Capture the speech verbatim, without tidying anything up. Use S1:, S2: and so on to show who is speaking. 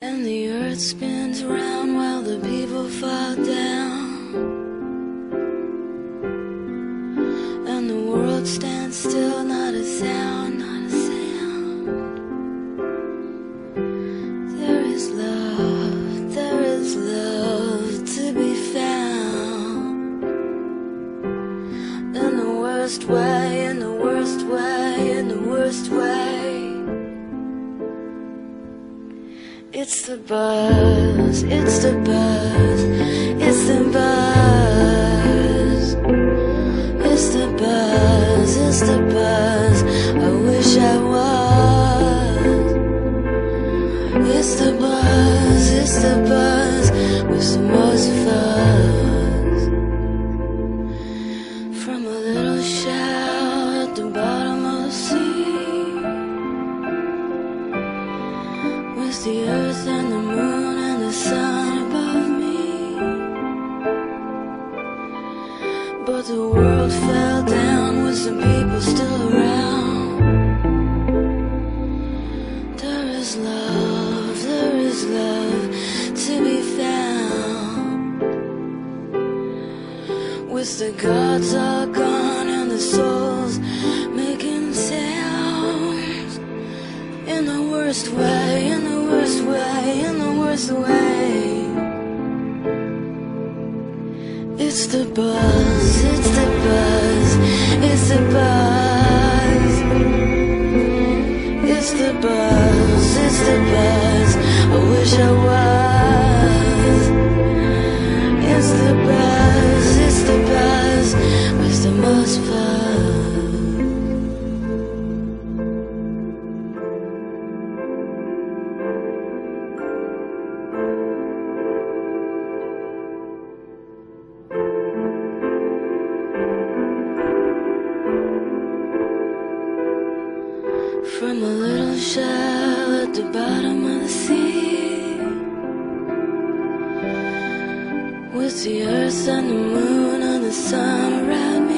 S1: And the earth spins round while the people fall down, and the world stands still, not a sound, not a sound. There is love, there is love to be found. In the worst way, in the worst way, in the worst way. It's the buzz, it's the buzz, it's the buzz. It's the buzz, it's the buzz, I wish I was. It's the buzz, it's the buzz, with the most fuzz. From a little shell at the bottom of the sea, with the earth and the moon and the sun above me. But the world fell down with some people still around. There is love, there is love to be found. With the gods all gone and the souls making sounds. In the worst way, in the worst way, in the worst way. It's the buzz, it's the buzz, it's the buzz. It's the buzz, it's the buzz, I wish I was. It's the buzz, it's the buzz, with the most fun. From a little shell at the bottom of the sea, with the earth and the moon and the sun around me.